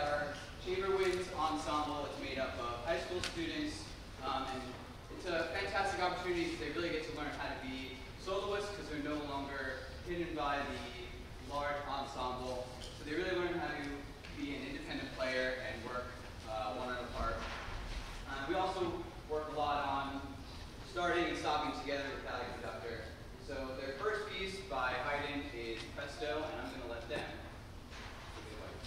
our Chamber Winds ensemble. It's made up of high school students, and it's a fantastic opportunity because they really get to learn how to be soloists because they're no longer hidden by the large ensemble. So they really learn how to be an independent player and work one on a part. We also work a lot on starting and stopping together without a conductor. So their first piece by Haydn is Presto, and I'm going to let them take it away.